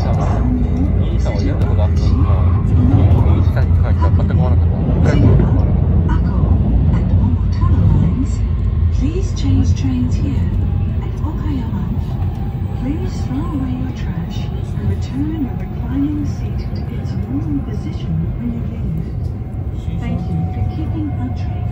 イーサンはやったことあったのか、イーサンに関しては全く思わなかった。一回も思わなかった。 Please change trains here at Okayama. Please throw away your trash and return your reclining seat to its normal position when you leave. Thank you for keeping our train